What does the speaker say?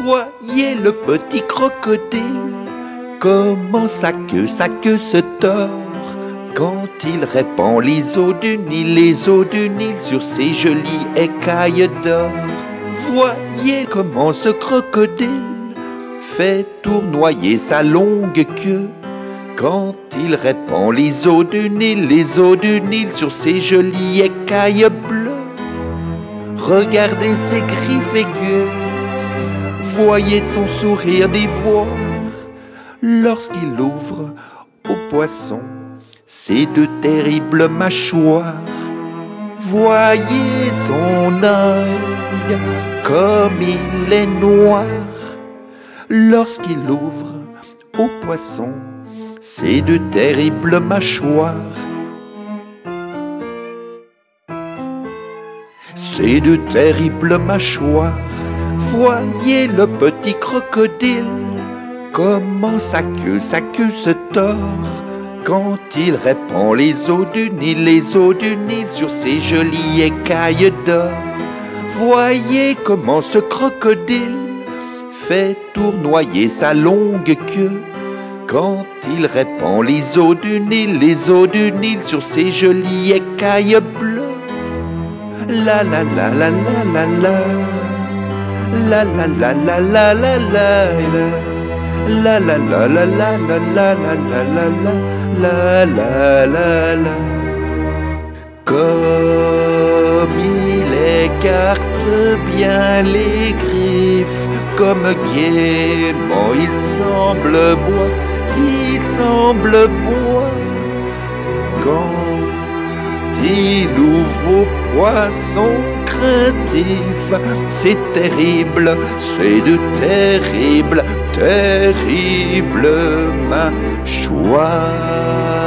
Voyez le petit crocodile, comment sa queue se tord quand il répand les eaux du Nil sur ses jolies écailles d'or. Voyez comment ce crocodile fait tournoyer sa longue queue quand il répand les eaux du Nil sur ses jolies écailles bleues. Regardez ses griffes aiguës, voyez son sourire d'ivoire lorsqu'il ouvre au poisson ses deux terribles mâchoires. Voyez son œil comme il est noir lorsqu'il ouvre au poisson ses deux terribles mâchoires. Ces deux terribles mâchoires, voyez le petit crocodile, comment sa queue se tord quand il répand les eaux du Nil sur ses jolies écailles d'or. Voyez comment ce crocodile fait tournoyer sa longue queue quand il répand les eaux du Nil sur ses jolies écailles bleues. La la la la la la la, la la la la la la la, la la la la la la la la la la la la. Comme il écarte bien les griffes, comme gaiement il semble boire quand il ouvre au poisson craintif. C'est terrible, c'est de terribles mâchoires.